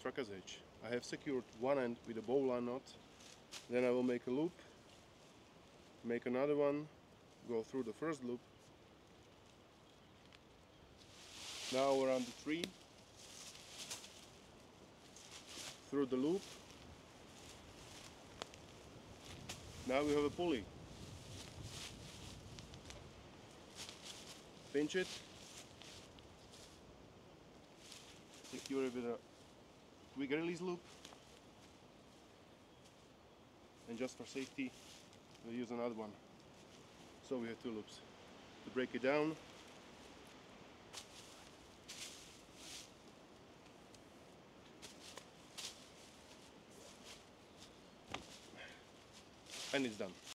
tracker's hitch. I have secured one end with a bowline knot, then I will make a loop, make another one, go through the first loop, now around the tree, through the loop. Now we have a pulley. Pinch it, secure it with a quick release loop, and just for safety we'll use another one. So we have two loops. To break it down, and it's done.